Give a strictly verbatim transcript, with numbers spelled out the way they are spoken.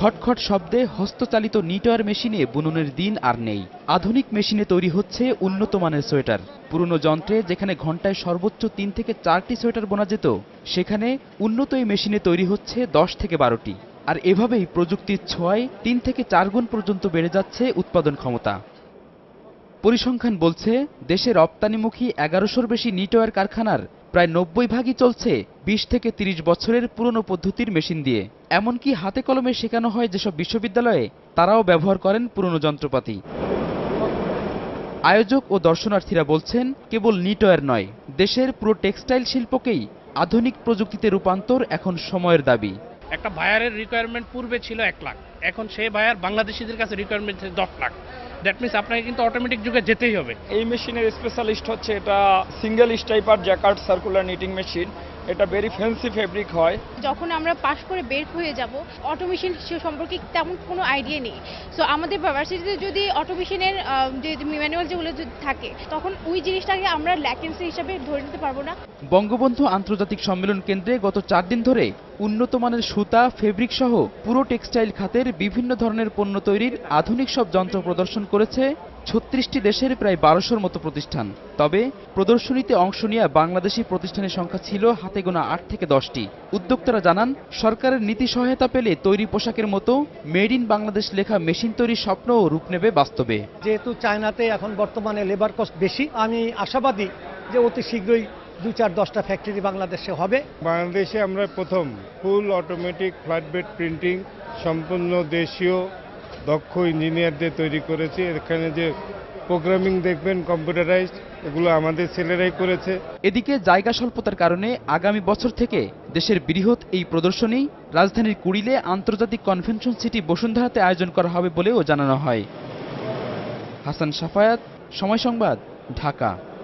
খটখট শব্দে হস্তচালিত নিটওয়ার মেশিনে বুননের দিন আর নেই। আধুনিক মেশিনে তৈরি হচ্ছে উন্নত মানের সোয়েটার। পুরনো যন্ত্রে যেখানে ঘন্টায় সর্বোচ্চ তিন থেকে চারটি সোয়েটার বোনা যেত, সেখানে উন্নত এই মেশিনে তৈরি হচ্ছে দশ থেকে বারোটি। আর এভাবেই প্রযুক্তির ছোঁয়ায় তিন থেকে চার গুণ পর্যন্ত বেড়ে যাচ্ছে উৎপাদন ক্ষমতা। পরিসংখ্যান বলছে, দেশে রপ্তানিমুখী এগারোশোর বেশি নিটওয়ার কারখানার প্রায় নব্বই ভাগই চলছে বিশ থেকে তিরিশ বছরের পুরনো পদ্ধতির মেশিন দিয়ে। এমনকি হাতে কলমে শেখানো হয় যেসব বিশ্ববিদ্যালয়ে, তারাও ব্যবহার করেন পুরনো যন্ত্রপাতি। আয়োজক ও দর্শনার্থীরা বলছেন, কেবল নিটওয়ার নয়, দেশের পুরো টেক্সটাইল শিল্পকেই আধুনিক প্রযুক্তিতে রূপান্তর এখন সময়ের দাবি। একটা বায়ারের রিকোয়ারমেন্ট পূর্বে ছিল এক লাখ, এখন সেই বায়ার বাংলাদেশিদের কাছে রিকোয়ারমেন্ট দশ লাখ। দ্যাট মিনস আপনাকে কিন্তু অটোমেটিক যুগে যেতেই হবে। এই মেশিনের স্পেশালিস্ট হচ্ছে এটা single striper jacquard circular knitting machine. এটা ভেরি ফ্যান্সি ফেব্রিক হয়। যখন আমরা পাস করে বের হয়ে যাব, অটোমেশন সম্পর্কে তেমন কোনো আইডিয়া নেই। সো আমাদের ভার্সিটিতে যদি অটোমেশনের যে ম্যানুয়াল যেগুলো থাকে, তখন ওই জিনিসটাকে আমরা ল্যাকেন্সি হিসাবে ধরে নিতে পারবো না। বঙ্গবন্ধু আন্তর্জাতিক সম্মেলন কেন্দ্রে গত চার দিন ধরে উন্নত মানের সুতা, ফেব্রিক সহ পুরো টেক্সটাইল খাতের বিভিন্ন ধরনের পণ্য তৈরির আধুনিক সব যন্ত্র প্রদর্শন করেছে ছত্রিশটি দেশের প্রায় বারোশোর মতো প্রতিষ্ঠান। তবে প্রদর্শনীতে অংশ নেওয়া বাংলাদেশি প্রতিষ্ঠানের সংখ্যা ছিল হাতে গোনা আট থেকে দশটি। উদ্যোক্তারা জানান, সরকারের নীতি সহায়তা পেলে তৈরি পোশাকের মতো মেড ইন বাংলাদেশ লেখা মেশিন তৈরির স্বপ্নও রূপ নেবে বাস্তবে। যেহেতু চায়নাতে এখন বর্তমানে লেবার কস্ট বেশি, আমি আশাবাদী যে অতি শীঘ্রই দুই চার দশটা ফ্যাক্টরি বাংলাদেশে হবে। বাংলাদেশে আমরা প্রথম full automatic flat bed printing সম্পূর্ণ দেশীয় দক্ষ ইঞ্জিনিয়ারদের তৈরি করেছি। এখানে যে প্রোগ্রামিং দেখবেন কম্পিউটারাইজড, এগুলো আমাদের ছেলেরাই করেছে। এদিকে জায়গা স্বল্পতার কারণে আগামী বছর থেকে দেশের বৃহৎ এই প্রদর্শনী রাজধানীর কুড়িলে আন্তর্জাতিক কনভেনশন সিটি বসুন্ধরাতে আয়োজন করা হবে বলেও জানানো হয়। হাসান সাফায়াত, সময় সংবাদ, ঢাকা।